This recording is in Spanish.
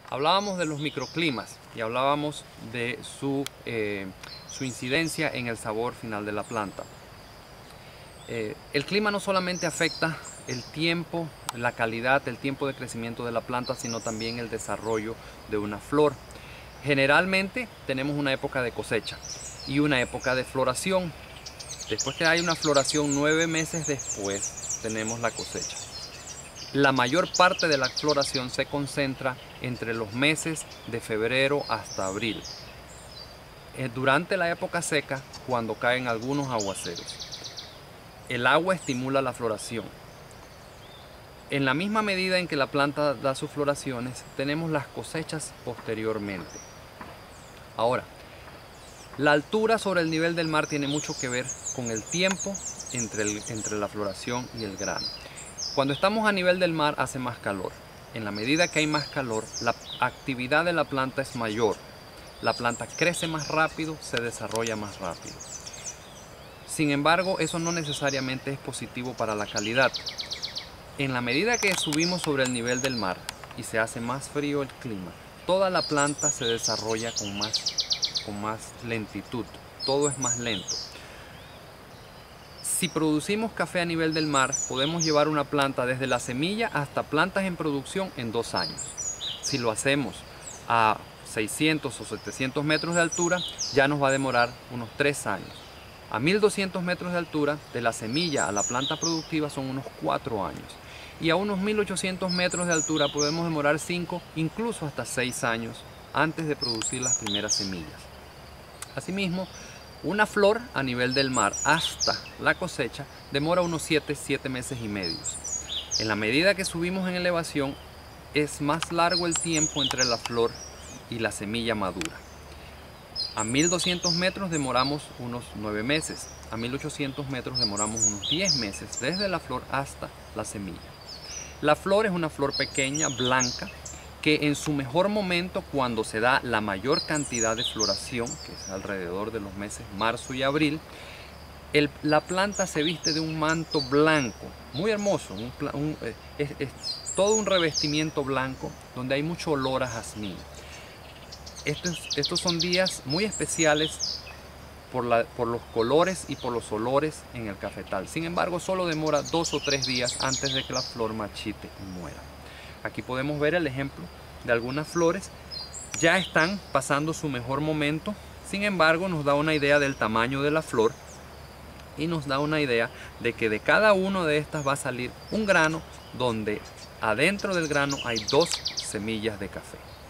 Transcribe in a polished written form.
Hablábamos de los microclimas y hablábamos de su incidencia en el sabor final de la planta. El clima no solamente afecta el tiempo, la calidad, el tiempo de crecimiento de la planta, sino también el desarrollo de una flor. Generalmente tenemos una época de cosecha y una época de floración. Después que hay una floración, 9 meses después tenemos la cosecha. La mayor parte de la floración se concentra entre los meses de febrero hasta abril, durante la época seca, cuando caen algunos aguaceros. El agua estimula la floración. En la misma medida en que la planta da sus floraciones, tenemos las cosechas posteriormente. Ahora, la altura sobre el nivel del mar tiene mucho que ver con el tiempo entre la floración y el grano. Cuando estamos a nivel del mar hace más calor. En la medida que hay más calor, la actividad de la planta es mayor. La planta crece más rápido, se desarrolla más rápido. Sin embargo, eso no necesariamente es positivo para la calidad. En la medida que subimos sobre el nivel del mar y se hace más frío el clima, toda la planta se desarrolla con más lentitud. Todo es más lento. Si producimos café a nivel del mar, podemos llevar una planta desde la semilla hasta plantas en producción en 2 años. Si lo hacemos a 600 o 700 metros de altura, ya nos va a demorar unos 3 años. A 1200 metros de altura, de la semilla a la planta productiva son unos 4 años. Y a unos 1800 metros de altura podemos demorar 5, incluso hasta 6 años antes de producir las primeras semillas. Asimismo, una flor a nivel del mar hasta la cosecha demora unos 7 meses y medio. En la medida que subimos en elevación, es más largo el tiempo entre la flor y la semilla madura. A 1200 metros demoramos unos 9 meses, a 1800 metros demoramos unos 10 meses desde la flor hasta la semilla. La flor es una flor pequeña, blanca, que en su mejor momento, cuando se da la mayor cantidad de floración, que es alrededor de los meses marzo y abril, la planta se viste de un manto blanco, muy hermoso, es todo un revestimiento blanco donde hay mucho olor a jazmín. Estos son días muy especiales por los colores y por los olores en el cafetal. Sin embargo, solo demora 2 o 3 días antes de que la flor marchite y muera. Aquí podemos ver el ejemplo de algunas flores. Ya están pasando su mejor momento. Sin embargo, nos da una idea del tamaño de la flor y nos da una idea de que de cada una de estas va a salir un grano donde adentro del grano hay 2 semillas de café.